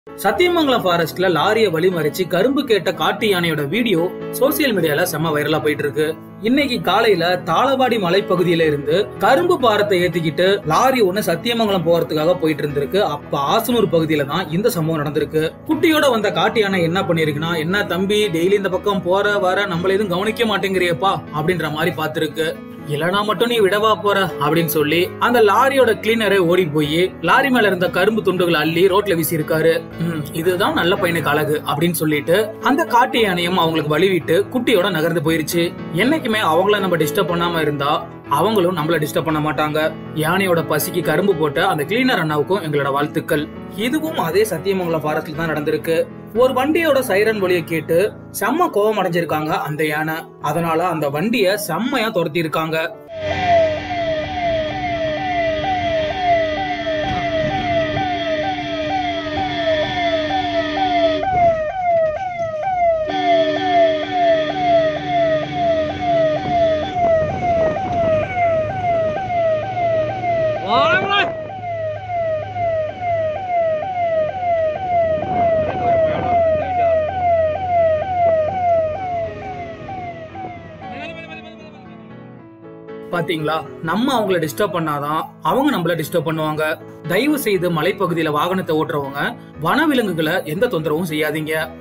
சத்தியமங்கலம் ஃபாரஸ்ட்ல லாரிய வழிமறிச்சு கரும்பு கேட்ட காட்டு யானையோட வீடியோ சோசியல் மீடியால செம்ம வைரலா போயிட்டு இருக்கு. இன்னைக்கு காலையில தாளவாடி மலைப்பகுதியில இருந்து கரும்பு பாரத்தை ஏத்திக்கிட்டு லாரி ஒண்ணு சத்தியமங்கலம் போறதுக்காக போயிட்டு இருந்திருக்கு. அப்ப ஆசனூர் பகுதியில தான் இந்த சம்பவம் நடந்திருக்கு. குட்டியோட வந்த காட்டு யானை என்ன பண்ணிருக்குன்னா, என்ன தம்பி டெய்லி இந்த பக்கம் போற வர நம்மள எதுவும் கவனிக்க மாட்டேங்கிறியப்பா அப்படின்ற மாதிரி பாத்துருக்கு. இல்லனா மட்டும் நீ விடவா போற அப்படின்னு சொல்லி அந்த லாரியோட கிளீனரை ஓடி போய் லாரி மேல இருந்த கரும்பு துண்டுகளை அள்ளி ரோட்ல வீசி இருக்காரு. இதுதான் நல்ல பையனுக்கு அழகு அப்படின்னு சொல்லிட்டு அந்த காட்டு யானையும் அவங்களுக்கு வழிவிட்டு குட்டியோட நகர்ந்து போயிருச்சு. என்னைக்குமே அவங்கள நம்ம டிஸ்டர்ப் பண்ணாம இருந்தா அவங்களும் நம்மள டிஸ்டர்ப் பண்ண மாட்டாங்க. யானையோட பசிக்கு கரும்பு போட்ட அந்த கிளீனர் அண்ணாவுக்கும் எங்களோட வாழ்த்துக்கள். இதுவும் அதே சத்தியமங்கலம் ஃபாரஸ்ட்ல தான் நடந்திருக்கு. ஒரு வண்டியோட சைரன் ஒலியை கேட்டு செம்ம கோபம் அடைஞ்சிருக்காங்க அந்த யானை. அதனால அந்த வண்டிய செம்மையா துரத்தி இருக்காங்க. பாத்தீங்களா, நம்ம அவங்கள டிஸ்டர்ப் பண்ணாதான் அவங்க நம்மள டிஸ்டர்ப் பண்ணுவாங்க. தயவு செய்து மலைப்பகுதியில வாகனத்தை ஓட்டுறவங்க வனவிலங்குகளை எந்த தொந்தரவும் செய்யாதீங்க.